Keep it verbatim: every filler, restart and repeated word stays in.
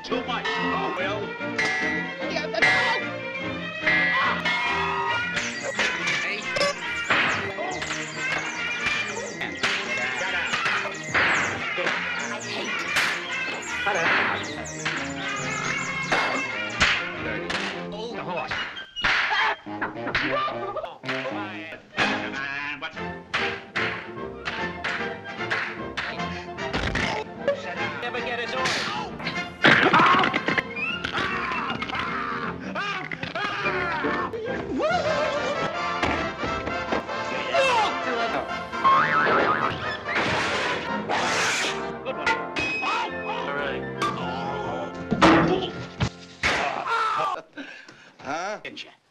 too much. Oh, Will. Yeah, that's all. Hey. Oh. Shut up. Good. I hate. Cut it out. Oh, the horse. Oh, quiet. Come on, what's... Shut up. Never get his orders. Good one. All right. Huh? Get you.